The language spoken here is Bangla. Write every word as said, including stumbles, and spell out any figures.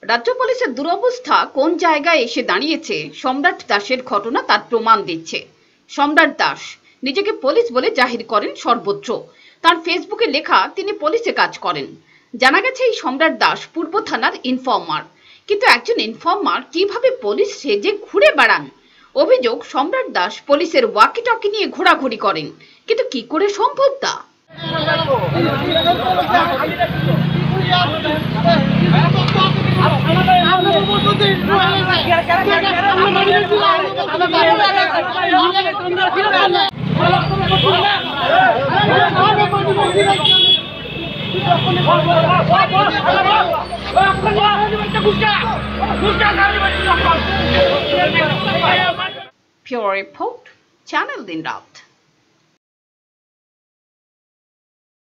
রাজ্য পুলিশের দুরবস্থা কোন জায়গায় এসে দাঁড়িয়েছে সম্রাট দাসের ঘটনা তার প্রমাণ দিচ্ছে। সম্রাট দাস নিজেকে পুলিশ বলে জাহির করেন সর্বত্র। তার ফেসবুকে লেখা তিনি পুলিশে কাজ করেন। জানা গেছে এই সম্রাট দাস পূর্ব থানার ইনফর্মার। কিন্তু একজন ইনফর্মার কিভাবে পুলিশ সেজে ঘুরে বেড়ান? অভিযোগ সম্রাট দাস পুলিশের ওয়াকি টকি নিয়ে ঘোরাঘুরি করেন। কিন্তু কি করে সম্ভব তা? Pure Report, Channel Din Raat।